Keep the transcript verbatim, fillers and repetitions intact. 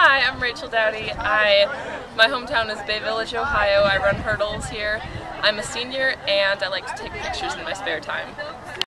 Hi, I'm Rachel Doughty. I, my hometown is Bay Village, Ohio. I run hurdles here. I'm a senior and I like to take pictures in my spare time.